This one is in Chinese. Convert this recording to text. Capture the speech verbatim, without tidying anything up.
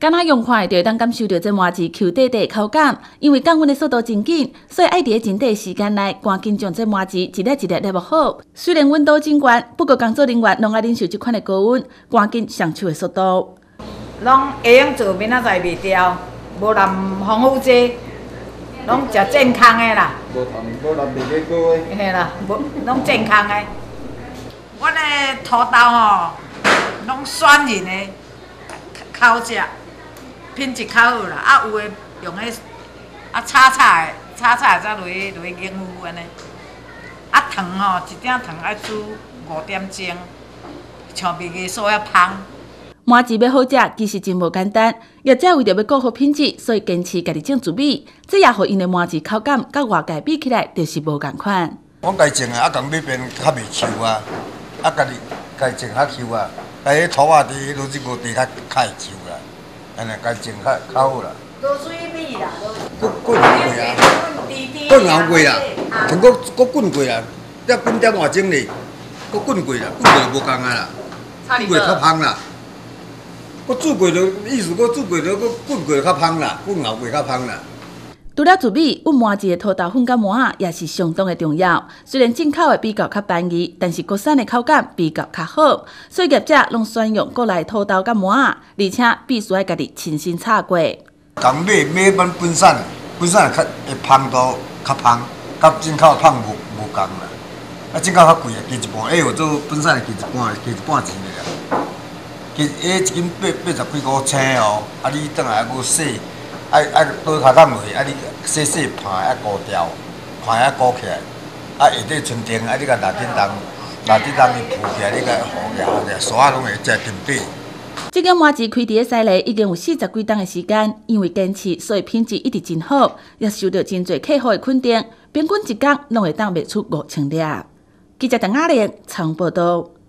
敢若用看就会当感受到这麻糍 Q 底底口感，因为降温的速度真紧，所以爱伫真短时间内赶紧将这麻糍一粒一粒捏好。虽然温度真高，不过工作人员拢爱忍受这款的高温，赶紧上手的速度。 拢会用做，明仔载袂掉，无淋防腐剂，拢食健康的啦。 无糖，无淋袂过过的。 嘿啦，无拢健康的。阮的土豆吼，拢选人的口食。 品质较好啦，啊有诶用迄啊炒菜诶，炒菜才落去落去凝糊安尼。啊糖吼，一鼎糖爱煮五点钟，像袂个素遐芳。 麻糍要好食，其实真无简单。业者为着要顾好品质，所以坚持家己种自米，这也互因的麻糍口感甲外界比起来，就是无共款。 我家种诶，啊，共买边较袂稠啊，啊，家己家种较稠啊，家迄土啊地、落去无地较较会稠啦。 安尼家种较较好啦。 落水米啦， 滚滚过啊，滚熬过啦，全国搁滚过啦，才滚点外钟哩，搁滚过啦，滚过就无共啊啦，滚过较芳啦。搁煮过就意思，搁煮过就搁滚过较芳啦，滚熬过较芳啦。 除了自米，阮麻糍的土豆粉甲麻仔也是相当的重要。虽然进口的比较较便宜，但是国产的口感比较较好，所以业者拢选用国内土豆甲麻仔，而且必须要家己亲身炒过。 共买买本本产，本产较会芳度较芳，甲进口芳无无共啦。啊，进口较贵啊，加一半，哎，有做本产加一半，加一半钱的啦。加哎一斤八八十几块钱哦，啊，你转来还佫洗。 爱爱倒脚桶落去，啊你洗洗盘爱糊掉，盘爱糊起来，啊下底春天，啊你甲拿叮当，拿叮当伊铺起来，你甲糊起来，沙拢会食甜底。 这间麻糍开伫个西螺已经有四十几档的时间，因为坚持，所以品质一直真好，也受到真侪客户的肯定，平均一工拢会当卖出五千粒。记者陈雅玲采访报道。